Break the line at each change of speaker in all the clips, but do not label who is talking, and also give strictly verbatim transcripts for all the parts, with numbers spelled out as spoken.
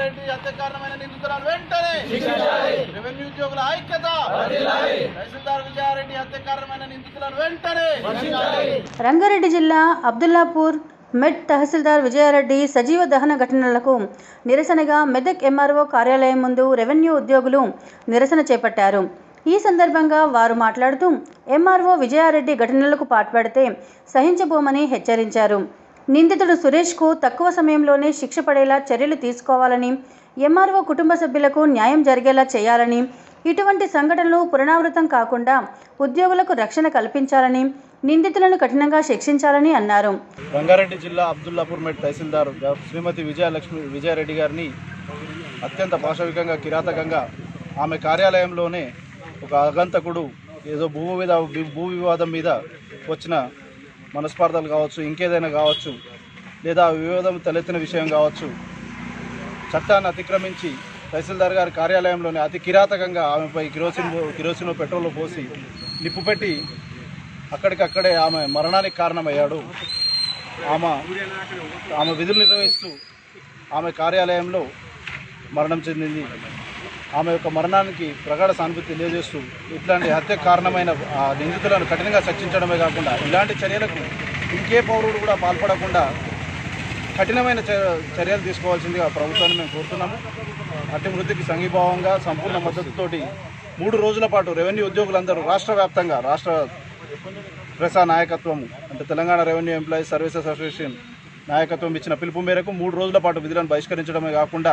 విజయారెడ్డి హత్య కారణమైన నిందితులను వెంటనే రెవెన్యూ ఉద్యోగుల ఐక్యత తహసీల్దార్ విజయారెడ్డి హత్య కారణమైన నిందితులను వెంటనే.
రంగారెడ్డి జిల్లా అబ్దుల్లాపూర్ మెట్ తహసీల్దార్ విజయారెడ్డి సజీవ దహన ఘటనలకు నిరసనగా మెదక్ ఎంఆర్ఓ కార్యాలయం ముందు రెవెన్యూ ఉద్యోగులు నిరసన చేపట్టారు. ఈ సందర్భంగా వారు మాట్లాడుతూ ఎంఆర్ఓ విజయారెడ్డి ఘటనలకు పాల్పడితే సహించబోమని హెచ్చరించారు. నిందితుడు సురేష్కు తక్కువ సమయంలోనే శిక్ష పడేలా చర్యలు తీసుకోవాలని, ఎంఆర్ఓ కుటుంబ సభ్యులకు న్యాయం జరిగేలా చేయాలని, ఇటువంటి సంఘటనలు పునరావృతం కాకుండా ఉద్యోగులకు రక్షణ కల్పించాలని, నిందితులను కఠినంగా శిక్షించాలని అన్నారు.
రంగారెడ్డి జిల్లా అబ్దుల్లాపూర్ మెట్ తహసీల్దార్ శ్రీమతి విజయలక్ష్మి విజయారెడ్డి గారిని అత్యంత పాశవికంగా కిరాతకంగా ఆమె కార్యాలయంలోనే ఒక అగంతకుడు ఏదో భూ మీద భూ వివాదం మీద వచ్చిన మనస్పార్థాలు కావచ్చు, ఇంకేదైనా కావచ్చు, లేదా వివాదం తలెత్తిన విషయం కావచ్చు, చట్టాన్ని అతిక్రమించి తహసీల్దార్ గారి కార్యాలయంలోనే అతి కిరాతకంగా ఆమెపై కిరోసిన్ కిరోసిన్ పెట్రోల్ పోసి నిప్పు పెట్టి అక్కడికక్కడే ఆమె మరణానికి కారణమయ్యాడు. ఆమె ఆమె విధులు నిర్వహిస్తూ ఆమె కార్యాలయంలో మరణం చెందింది. ఆమె యొక్క మరణానికి ప్రగాఢ సానుభూతి తెలియజేస్తూ ఇట్లాంటి హత్య కారణమైన నిందితులను కఠినంగా శిక్షించడమే కాకుండా ఇలాంటి చర్యలకు ఇంకే పౌరుడు కూడా పాల్పడకుండా కఠినమైన చర్యలు తీసుకోవాల్సిందిగా ప్రభుత్వాన్ని మేము కోరుతున్నాము. అట్టి మృతికి సంఘీభావంగా సంపూర్ణ మద్దతుతోటి మూడు రోజుల పాటు రెవెన్యూ ఉద్యోగులందరూ రాష్ట్ర వ్యాప్తంగా రాష్ట్ర ప్రసా నాయకత్వం అంటే Telangana revenue employees services association నాయకత్వం ఇచ్చిన పిలుపు మేరకు మూడు రోజుల పాటు విధులను బహిష్కరించడమే కాకుండా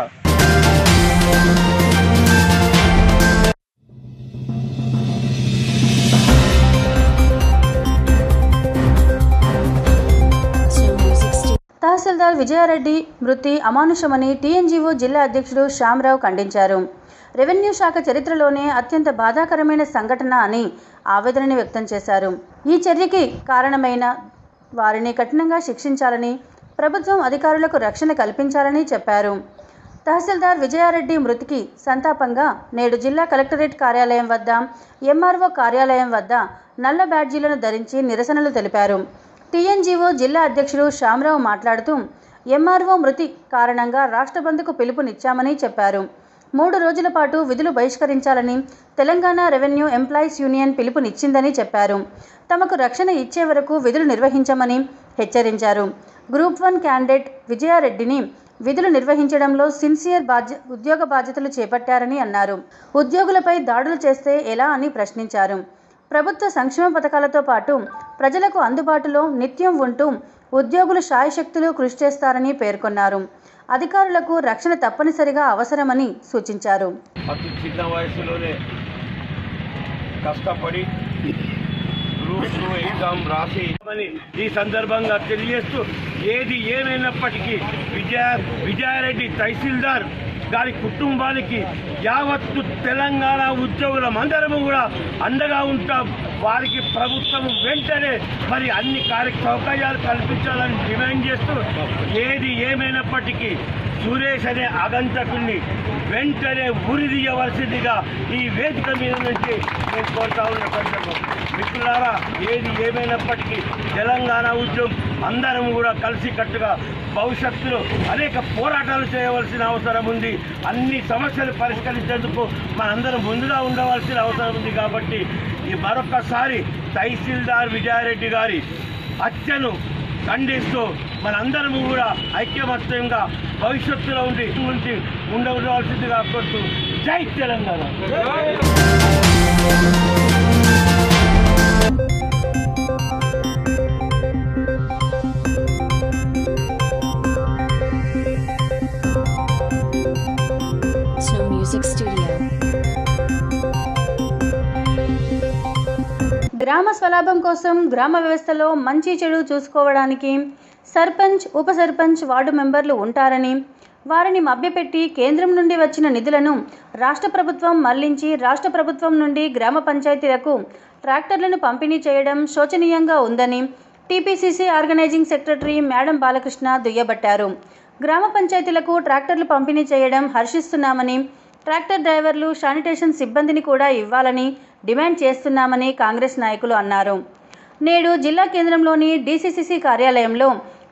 తహసీల్దార్ విజయారెడ్డి మృతి అమానుషమని టీఎన్జీఓ జిల్లా అధ్యక్షుడు శ్యామరావు ఖండించారు. రెవెన్యూ శాఖ చరిత్రలోనే అత్యంత బాధాకరమైన సంఘటన అని ఆవేదనని వ్యక్తం చేశారు. ఈ చర్యకి కారణమైన వారిని కఠినంగా శిక్షించాలని, ప్రభుత్వం అధికారులకు రక్షణ కల్పించాలని చెప్పారు. తహసీల్దార్ విజయారెడ్డి మృతికి సంతాపంగా నేడు జిల్లా కలెక్టరేట్ కార్యాలయం వద్ద, ఎంఆర్ఓ కార్యాలయం వద్ద నల్ల బ్యాడ్జీలను ధరించి నిరసనలు తెలిపారు. టీఎన్జీఓ జిల్లా అధ్యక్షుడు శ్యామరావు మాట్లాడుతూ ఎంఆర్ఓ మృతి కారణంగా రాష్ట్ర బంద్కు పిలుపునిచ్చామని చెప్పారు. మూడు రోజుల పాటు విధులు బహిష్కరించాలని తెలంగాణ రెవెన్యూ ఎంప్లాయీస్ యూనియన్ పిలుపునిచ్చిందని చెప్పారు. తమకు రక్షణ ఇచ్చే వరకు విధులు నిర్వహించమని హెచ్చరించారు. గ్రూప్ వన్ క్యాండిడేట్ విజయారెడ్డిని విధులు నిర్వహించడంలో సిన్సియర్ బాధ్య ఉద్యోగ బాధ్యతలు చేపట్టారని అన్నారు. ఉద్యోగులపై దాడులు చేస్తే ఎలా అని ప్రశ్నించారు. ప్రభుత్వ సంక్షేమ పథకాలతో పాటు ప్రజలకు అందుబాటులో నిత్యం ఉంటూ ఉద్యోగులు శాయశక్తులు కృషి చేస్తారని పేర్కొన్నారు. అధికారులకు రక్షణ తప్పనిసరిగా అవసరమని సూచించారు.
అతి చిన్న వయసులోనే కష్టపడి గ్రూప్ టూ ఎగ్జామ్ రాసి ఈ సందర్భంగా తెలియజేస్తూ ఏది ఏమైనప్పటికీ విజయ విజయారెడ్డి తహసీల్దార్ గారి కుటుంబానికి యావత్తు తెలంగాణ ఉద్యోగులం అందరము కూడా అండగా ఉంటాం. వారికి ప్రభుత్వం వెంటనే మరి అన్ని కార్య సౌకర్యాలు కల్పించాలని డిమాండ్ చేస్తూ ఏది ఏమైనప్పటికీ సురేష్ అనే ఆగంతకుల్ని వెంటనే ఉరిదీయవలసిందిగా ఈ వేదిక మీద నుంచి నేను కోరుతా ఉన్న సందర్భం. మిత్రులారా, ఏది ఏమైనప్పటికీ తెలంగాణ ఉద్యమం అందరం కూడా కలిసికట్టుగా భవిష్యత్తులో అనేక పోరాటాలు చేయవలసిన అవసరం ఉంది. అన్ని సమస్యలు పరిష్కరించేందుకు మనందరం ముందుగా ఉండవలసిన అవసరం ఉంది. కాబట్టి ఈ మరొకసారి తహసీల్దార్ విజయారెడ్డి గారి హత్యను ఖండిస్తూ మనందరము కూడా ఐక్యమత్యంగా భవిష్యత్తులో ఉండి ఉండి ఉండవలసిందిగా కోరుతూ జై తెలంగాణ.
గ్రామ స్వలాభం కోసం గ్రామ వ్యవస్థలో మంచి చెడు చూసుకోవడానికి సర్పంచ్, ఉప సర్పంచ్, వార్డు మెంబర్లు ఉంటారని, వారిని మభ్యపెట్టి కేంద్రం నుండి వచ్చిన నిధులను రాష్ట్ర ప్రభుత్వం మళ్లించి రాష్ట్ర ప్రభుత్వం నుండి గ్రామ పంచాయతీలకు ట్రాక్టర్లను పంపిణీ చేయడం శోచనీయంగా ఉందని TPCC organising secretary Medam Balakrishna దుయ్యబట్టారు. గ్రామ పంచాయతీలకు ట్రాక్టర్లు పంపిణీ చేయడం హర్షిస్తున్నామని, ట్రాక్టర్ డ్రైవర్లు, శానిటేషన్ సిబ్బందిని కూడా ఇవ్వాలని డిమాండ్ చేస్తున్నామని కాంగ్రెస్ నాయకులు అన్నారు. నేడు జిల్లా కేంద్రంలోని డీసీసీసీ కార్యాలయంలో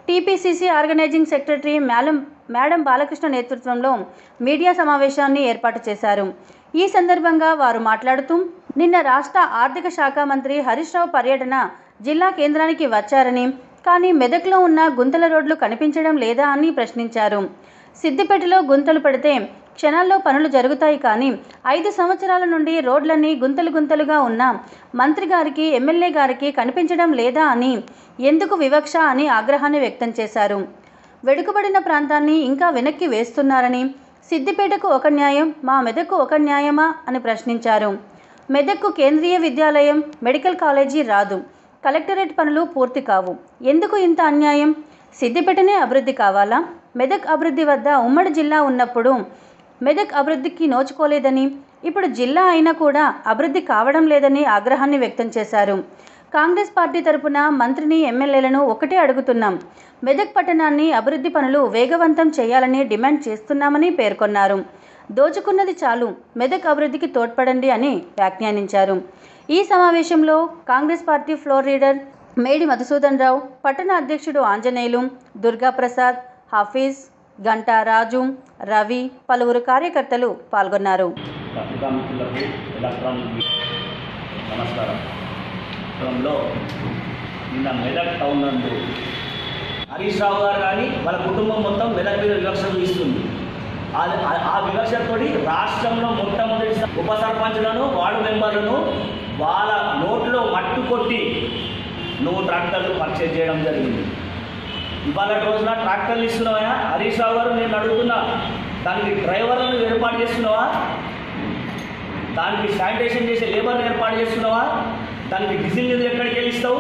TPCC organising secretary Medam Medam Balakrishna నేతృత్వంలో మీడియా సమావేశాన్ని ఏర్పాటు చేశారు. ఈ సందర్భంగా వారు మాట్లాడుతూ నిన్న రాష్ట్ర ఆర్థిక శాఖ మంత్రి హరీష్ రావు పర్యటన జిల్లా కేంద్రానికి వచ్చారని, కానీ మెదక్లో ఉన్న గుంతల రోడ్లు కనిపించడం లేదా అని ప్రశ్నించారు. సిద్దిపేటలో గుంతలు పడితే క్షణాల్లో పనులు జరుగుతాయి, కానీ ఐదు సంవత్సరాల నుండి రోడ్లన్నీ గుంతలు గుంతలుగా ఉన్న మంత్రి గారికి, ఎమ్మెల్యే గారికి కనిపించడం లేదా అని, ఎందుకు వివక్ష అని ఆగ్రహాన్ని వ్యక్తం చేశారు. వెనుకబడిన ప్రాంతాన్ని ఇంకా వెనక్కి వేస్తున్నారని, సిద్దిపేటకు ఒక న్యాయం, మా మెదక్కు ఒక న్యాయమా అని ప్రశ్నించారు. మెదక్కు కేంద్రీయ విద్యాలయం, మెడికల్ కాలేజీ రాదు, కలెక్టరేట్ పనులు పూర్తి కావు, ఎందుకు ఇంత అన్యాయం? సిద్దిపేటనే అభివృద్ధి కావాలా? మెదక్ అభివృద్ధి వద్ద ఉమ్మడి జిల్లా ఉన్నప్పుడు మెదక్ అభివృద్ధికి నోచుకోలేదని, ఇప్పుడు జిల్లా అయినా కూడా అభివృద్ధి కావడం లేదని ఆగ్రహాన్ని వ్యక్తం చేశారు. కాంగ్రెస్ పార్టీ తరపున మంత్రిని, ఎమ్మెల్యేలను ఒకటే అడుగుతున్నాం, మెదక్ పట్టణాన్ని అభివృద్ధి పనులు వేగవంతం చేయాలని డిమాండ్ చేస్తున్నామని పేర్కొన్నారు. దోచుకున్నది చాలు, మెదక్ అభివృద్ధికి తోడ్పడండి అని వ్యాఖ్యానించారు. ఈ సమావేశంలో కాంగ్రెస్ పార్టీ ఫ్లోర్ లీడర్ మేడి మధుసూదన్ రావు, పట్టణ అధ్యక్షుడు ఆంజనేయులు, దుర్గాప్రసాద్, హఫీజ్, గంటా రాజు, రవి, పలువురు కార్యకర్తలు పాల్గొన్నారు.
నమస్కారం. నిన్న మెదక్ టౌన్ నందు హరీష్ రావు గారు కానీ వాళ్ళ కుటుంబం మొత్తం మెదక్ మీద వివక్ష చూపిస్తుంది. ఆ వివక్షతో రాష్ట్రంలో మొట్టమొదటి ఉప సర్పంచ్లను, వార్డు మెంబర్లను వాళ్ళ నోట్లో మట్టు కొట్టి నువ్వు ట్రాక్టర్లు పర్చేజ్ చేయడం జరిగింది. ఇవాళ రోజున ట్రాక్టర్లు ఇస్తున్నావా హరీష్ రావు గారు? నేను అడుగుతున్నా, దానికి డ్రైవర్లను ఏర్పాటు చేస్తున్నావా? దానికి శానిటేషన్ చేసే లేబర్ని ఏర్పాటు చేస్తున్నావా? దానికి డీజిల్ నిధులు ఎక్కడికి వెళ్ళిస్తావు?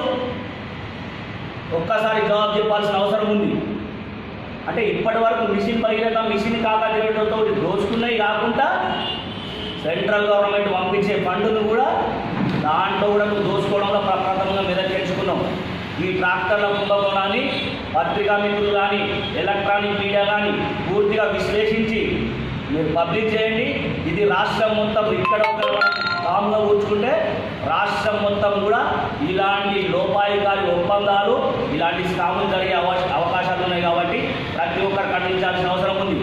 ఒక్కసారి జవాబు చెప్పాల్సిన అవసరం ఉంది. అంటే ఇప్పటి వరకు మిషన్ పరిగెత మిషన్ కాకతో దోచుకున్నవి కాకుండా సెంట్రల్ గవర్నమెంట్ పంపించే ఫండ్ను కూడా దాంట్లో కూడా నువ్వు దోచుకోవడంలో ప్రప్రథమంగా మెదకెచ్చుకున్నావు. ఈ ట్రాక్టర్ల కుంభకోణాన్ని పత్రికా మిత్రులు కానీ, ఎలక్ట్రానిక్ మీడియా కానీ పూర్తిగా విశ్లేషించి మీరు పబ్లిక్ చేయండి. ఇది రాష్ట్రం మొత్తం ఇక్కడ ఒక కామ్గా కూర్చుకుంటే రాష్ట్రం మొత్తం కూడా ఇలాంటి లోపాయికారి ఒప్పందాలు, ఇలాంటి స్కాములు జరిగే అవకాశాలు ఉన్నాయి. కాబట్టి ప్రతి ఒక్కరు ఖండించాల్సిన అవసరం ఉంది.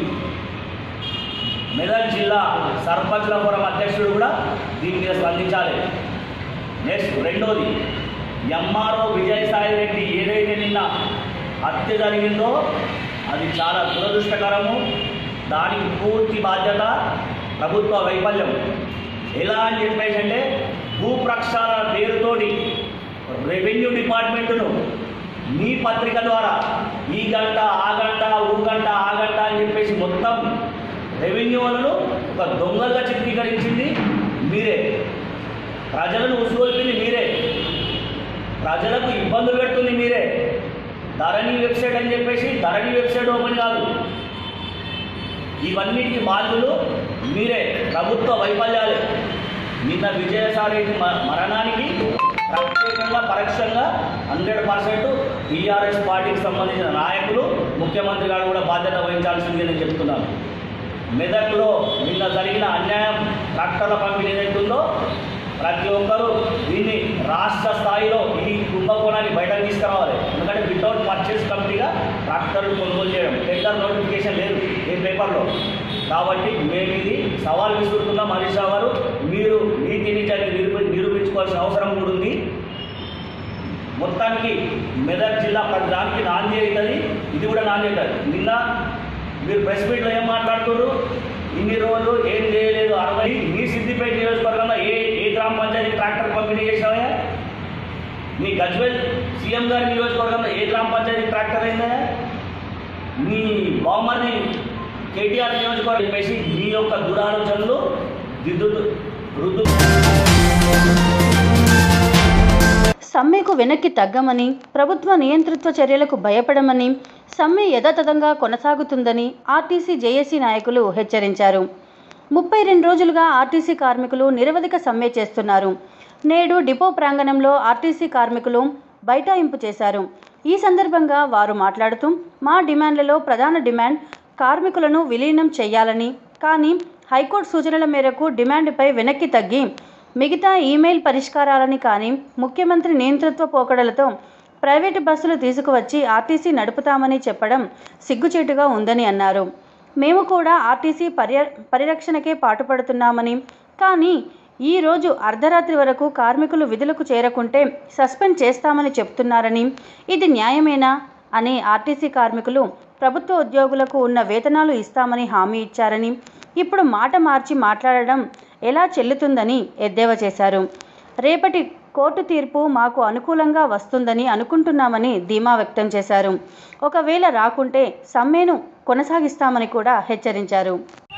మెదక్ జిల్లా సర్పంచ్ల ఫోరం అధ్యక్షుడు కూడా దీని మీద స్పందించాలి. నెక్స్ట్ రెండోది, ఎంఆర్ఓ విజయసాయి రెడ్డి ఏదైతే నిన్న హత్య జరిగిందో అది చాలా దురదృష్టకరము. దానికి పూర్తి బాధ్యత ప్రభుత్వ వైఫల్యం. ఎలా అని చెప్పేసి అంటే భూ ప్రక్షాళన పేరుతోటి రెవెన్యూ డిపార్ట్మెంటును మీ పత్రిక ద్వారా ఈ గంట ఆ గంట ఊ గంట ఆ గంట అని చెప్పేసి మొత్తం రెవెన్యూలను ఒక దొంగగా చిత్రీకరించింది మీరే. ప్రజలను ఉసుగొల్పింది మీరే. ప్రజలకు ఇబ్బందులు పెడుతుంది మీరే. ధరణి వెబ్సైట్ అని చెప్పేసి ధరణి వెబ్సైట్ ఓపెన్ కాదు. ఇవన్నిటికీ బాధ్యులు మీరే. ప్రభుత్వ వైఫల్యాలే. నిన్న విజయసాయి రెడ్డి మరణానికి ప్రత్యేకంగా పరోక్షంగా హండ్రెడ్ పర్సెంట్ టీఆర్ఎస్ పార్టీకి సంబంధించిన నాయకులు, ముఖ్యమంత్రి గారు కూడా బాధ్యత వహించాల్సింది నేను చెప్తున్నాను. మెదక్లో నిన్న జరిగిన అన్యాయం ట్రాక్టర్ల పంపిణీ ఏదైతుందో ప్రతి ఒక్కరూ దీన్ని రాష్ట్ర స్థాయిలో ఈ కుంభకోణాన్ని బయటకు తీసుకురావాలి. ఎందుకంటే వితౌట్ పర్చేస్ కమిటీగా ట్రాక్టర్లు కొనుగోలు చేయడం, టెండర్ నోటిఫికేషన్ లేదు ఈ పేపర్లో. కాబట్టి మేము ఇది సవాల్ విసురుతున్నాం. హరీష్ రావు గారు, మీరు నీతి నిజాన్ని నిరూపి నిరూపించుకోవాల్సిన అవసరం కూడా ఉంది. మొత్తానికి మెదక్ జిల్లా ప్రతి దానికి నాంది అవుతుంది, ఇది కూడా నాంది అవుతుంది. నిన్న మీరు ప్రెస్ మీట్లో ఏం మాట్లాడుతున్నారు? ఇన్ని రోజులు ఏం చేయలేదు. అరవై మీ సిద్దిపేట నియోజకవర్గంలో ఏ ఏ గ్రామ పంచాయతీ ట్రాక్టర్ పంపిణీ చేసావా? మీ గజ్వేల్ సీఎం గారి నియోజకవర్గంలో ఏ గ్రామ పంచాయతీ ట్రాక్టర్ అయిందా? మీ బావమర్ది కేటీఆర్ నియోజకవర్గం చెప్పేసి మీ యొక్క దురాలోచనలు దిద్దు రుద్దు.
సమ్మెకు వెనక్కి తగ్గమని, ప్రభుత్వ నియంతృత్వ చర్యలకు భయపడమని, సమ్మె యథాతథంగా కొనసాగుతుందని ఆర్టీసీ జేఏసీ నాయకులు హెచ్చరించారు. ముప్పై రెండు రోజులుగా ఆర్టీసీ కార్మికులు నిరవధిక సమ్మె చేస్తున్నారు. నేడు డిపో ప్రాంగణంలో ఆర్టీసీ కార్మికులు బైఠాయింపు చేశారు. ఈ సందర్భంగా వారు మాట్లాడుతూ, మా డిమాండ్లలో ప్రధాన డిమాండ్ కార్మికులను విలీనం చేయాలని, కానీ హైకోర్టు సూచనల మేరకు డిమాండ్పై వెనక్కి తగ్గి మిగతా ఈమెయిల్ పరిష్కారాలని కానీ ముఖ్యమంత్రి నియంతృత్వ పోకడలతో ప్రైవేటు బస్సులు తీసుకువచ్చి ఆర్టీసీ నడుపుతామని చెప్పడం సిగ్గుచేటుగా ఉందని అన్నారు. మేము కూడా ఆర్టీసీ పర్య పరిరక్షణకే పాటుపడుతున్నామని, కానీ ఈరోజు అర్ధరాత్రి వరకు కార్మికులు విధులకు చేరకుంటే సస్పెండ్ చేస్తామని చెప్తున్నారని, ఇది న్యాయమేనా అని ఆర్టీసీ కార్మికులు ప్రభుత్వ ఉద్యోగులకు ఉన్న వేతనాలు ఇస్తామని హామీ ఇచ్చారని, ఇప్పుడు మాట మార్చి మాట్లాడడం ఎలా చెల్లుతుందని ఎద్దేవా చేశారు. రేపటి కోర్టు తీర్పు మాకు అనుకూలంగా వస్తుందని అనుకుంటున్నామని ధీమా వ్యక్తం చేశారు. ఒకవేళ రాకుంటే సమ్మెను కొనసాగిస్తామని కూడా హెచ్చరించారు.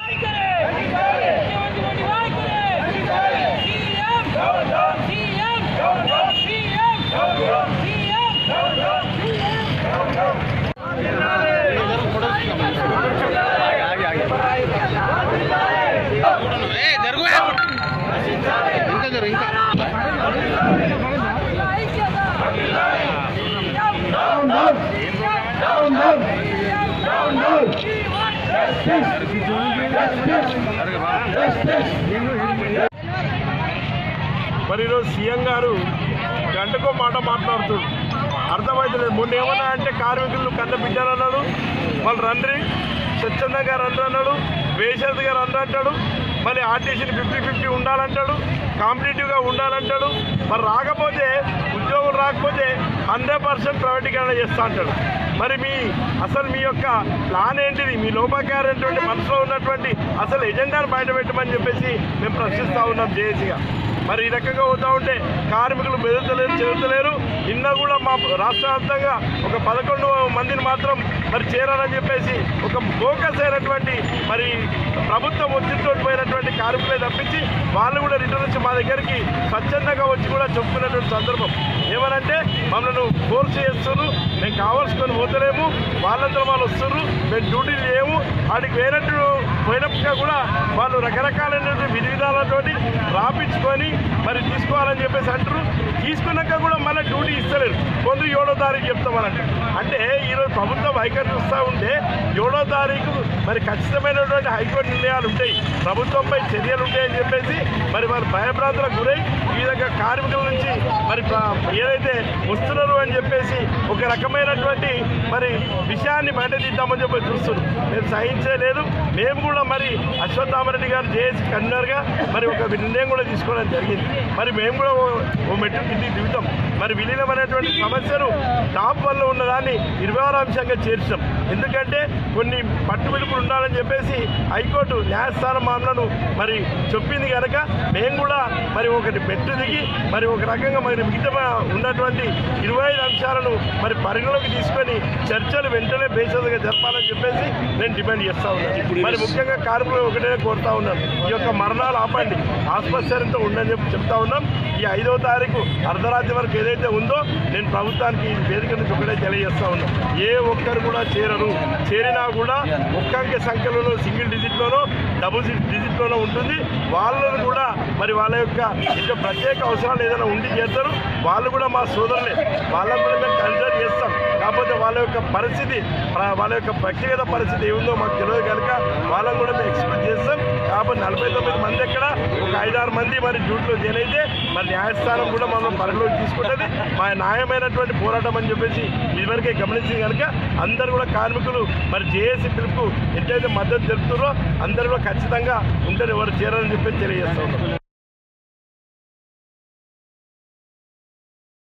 మరి ఈరోజు సీఎం గారు గంటకో మాట మాట్లాడుతున్నారు, అర్థమవుతలేదు. మొన్న ఏమన్నా అంటే కార్మికులు కన్న బిడ్డలు అన్నాడు, వాళ్ళు రండి స్వచ్ఛందంగా రండి అన్నాడు, బేషరతుగా రండి అంటాడు, మళ్ళీ ఆర్టీసీని ఫిఫ్టీ ఫిఫ్టీ ఉండాలంటాడు, కాంపిటేటివ్గా ఉండాలంటాడు. మరి రాకపోతే ఉద్యోగులు రాకపోతే హండ్రెడ్ పర్సెంట్ ప్రైవేటీకరణ చేస్తా అంటాడు. మరి మీ అసలు మీ యొక్క ప్లాన్ ఏంటిది? మీ లోపకారైనటువంటి మనసులో ఉన్నటువంటి అసలు ఎజెండాను బయటపెట్టమని చెప్పేసి మేము ప్రశ్నిస్తూ ఉన్నాం జేఏసీగా. మరి ఈ రకంగా పోతూ ఉంటే కార్మికులు బెదురుతలేరు, చెరుతలేరు. నిన్న కూడా మా రాష్ట్ర వ్యాప్తంగా ఒక పదకొండు మందిని మాత్రం మరి చేరాలని చెప్పేసి ఒక ఫోకస్ అయినటువంటి మరి ప్రభుత్వం ఒత్తిడితో పోయినటువంటి కార్మికులే తప్పించి వాళ్ళు కూడా రిటర్న్ వచ్చి మా దగ్గరికి స్వచ్ఛందంగా వచ్చి కూడా చెప్పుకున్నటువంటి సందర్భం. ఏమనంటే మమ్మల్ని ఫోర్స్ చేస్తున్నారు, మేము కావాల్సుకొని పోతలేము, వాళ్ళందరూ వాళ్ళు వస్తున్నారు, మేము డ్యూటీలు చేయము. వాడికి వేరట్టు పోయినట్టుగా కూడా వాళ్ళు రకరకాలైనటువంటి విధి విధానాలతోటి రాపించుకొని మరి తీసుకోవాలని చెప్పేసి అంటారు. తీసుకున్నాక కూడా మళ్ళీ డ్యూటీ ఇస్తలేరు. కొందరు ఏడో తారీఖు చెప్తామనంటే అంటే ఈరోజు ప్రభుత్వం వైఖరి చూస్తూ ఉంటే ఏడో తారీఖు మరి ఖచ్చితమైనటువంటి హైకోర్టు నిర్ణయాలు ఉంటాయి, ప్రభుత్వంపై చర్యలు ఉంటాయని చెప్పేసి మరి వారు భయభ్రాంతులకు గురై ఈ విధంగా కార్మికుల నుంచి మరి ఏదైతే వస్తున్నారు అని చెప్పేసి ఒక రకమైనటువంటి మరి విషయాన్ని బయట తీద్దామని చెప్పి చూస్తున్నారు. మేము సహించలేదు. మేము కూడా మరి అశ్వత్థామరెడ్డి గారు జేఏసీ కన్వీనర్గా మరి ఒక నిర్ణయం కూడా తీసుకోవడం జరిగింది. మరి మేము కూడా ఓ మెట్టు కిందికి దిగుతాం. మరి విలీనం అనేటువంటి సమస్యను టాప్ వల్ల ఉన్నదాన్ని ఇరవై ఆరు అంశంగా చేర్చాం. ఎందుకంటే కొన్ని పట్టు విలుపులు ఉండాలని చెప్పేసి హైకోర్టు న్యాయస్థానం మామలను మరి చెప్పింది కనుక మేము కూడా మరి ఒకటి మెట్టు దిగి మరి ఒక రకంగా మరి మిగతా ఉన్నటువంటి ఇరవై ఐదు అంశాలను మరి పరిగణలోకి తీసుకొని చర్చలు వెంటనే బేసగా జరపాలని చెప్పేసి నేను డిమాండ్ చేస్తా ఉన్నాను. మరి ముఖ్యంగా కార్మికులు ఒకటే కోరుతా ఉన్నాను, ఈ యొక్క మరణాలు ఆపండి, ఆసుపత్రితో ఉండని చెప్పి చెప్తా ఉన్నాం. ఈ ఐదవ తారీఖు అర్ధరాత్రి వరకు ఏదైతే ఉందో నేను ప్రభుత్వానికి ఈ వేదిక నుంచి ఒకటే తెలియజేస్తా ఉన్నాను. ఏ ఒక్కరు కూడా చేరరు, చేరినా కూడా ఒక్క అంకె సంఖ్యలోనో సింగిల్ డిజిట్లోనో డబుల్ డిజిట్లోనో ఉంటుంది. వాళ్ళను కూడా మరి వాళ్ళ యొక్క ఇంకా ప్రత్యేక అవసరాలు ఏదైనా ఉండి చేస్తారు. వాళ్ళు కూడా మా సోదరులే, వాళ్ళని కూడా మేము కన్సిడర్ చేస్తాం. కాకపోతే వాళ్ళ యొక్క పరిస్థితి వాళ్ళ యొక్క వ్యక్తిగత పరిస్థితి ఏముందో మాకు తెలియదు కనుక వాళ్ళని కూడా మేము ఎక్స్పెక్ట్ చేస్తాం. కాబట్టి నలభై తొమ్మిది మంది ఎక్కడ ఒక ఐదారు మంది మరి డ్యూటీలో జాయిన్ అయితే మరి న్యాయస్థానం కూడా మనం పరిగణలోకి తీసుకుంటుంది. మా న్యాయమైనటువంటి పోరాటం అని చెప్పేసి ఇదివరకే గమనించింది కనుక అందరూ కూడా కార్మికులు మరి జేఏసీ పిలుపుకు ఎంతైతే మద్దతు తెలుపుతారో అందరూ కూడా ఖచ్చితంగా ఉంటారు, ఎవరు చేరాలని చెప్పేసి తెలియజేస్తా ఉన్నాం.